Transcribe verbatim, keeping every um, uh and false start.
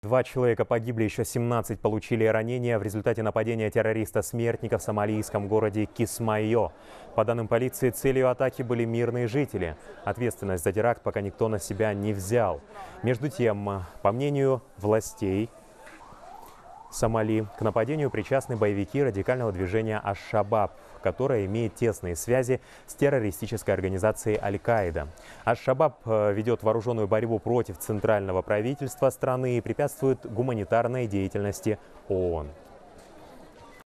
Два человека погибли, еще семнадцать получили ранения в результате нападения террориста-смертника в сомалийском городе Кисмайо. По данным полиции, целью атаки были мирные жители. Ответственность за теракт пока никто на себя не взял. Между тем, по мнению властей Сомали, к нападению причастны боевики радикального движения Аш-Шабаб, которое имеет тесные связи с террористической организацией Аль-Каида. Аш-Шабаб ведет вооруженную борьбу против центрального правительства страны и препятствует гуманитарной деятельности ООН.